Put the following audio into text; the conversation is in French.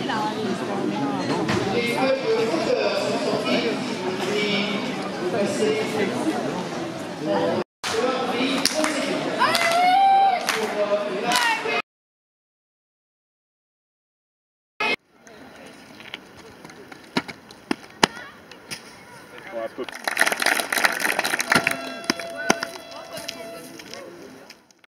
Les moteurs sont sortis et passés. Un peu.